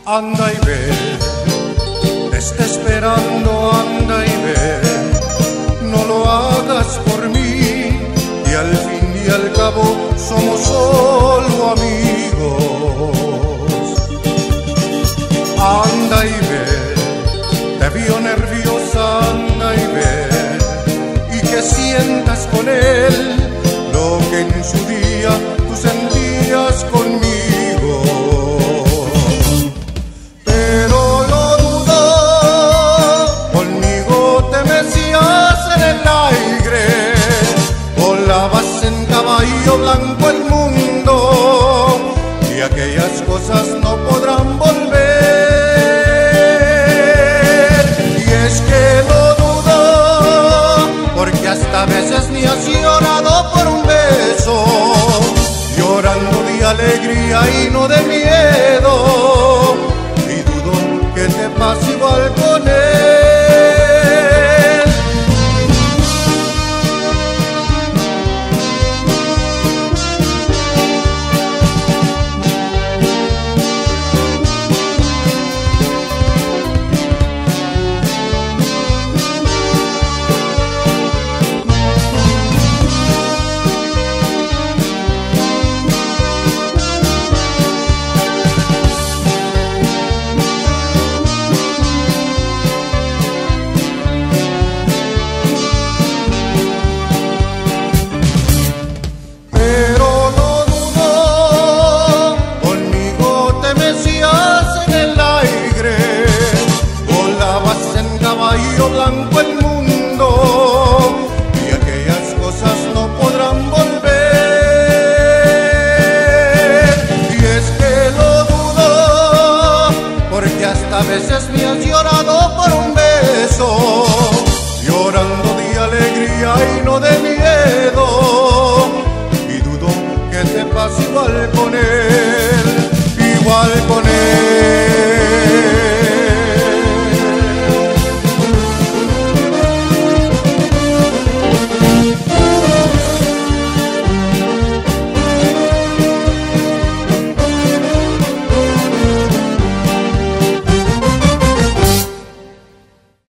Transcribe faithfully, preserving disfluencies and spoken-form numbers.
Anda y ve, te está esperando, anda y ve, no lo hagas por mí, y al fin y al cabo somos solo amigos. Anda y ve, te vio nerviosa, anda y ve, y que sientas con él lo que en su día tú sentías conmigo. Blanco el mundo y aquellas cosas no podrán volver. Y es que lo dudo, porque hasta a veces ni has llorado por un beso, llorando de alegría y no de miedo, y dudo que te pase igual con él. Blanco el mundo y aquellas cosas no podrán volver. Y es que lo dudo, porque hasta a veces me has llorado por un beso, llorando de alegría y no de miedo.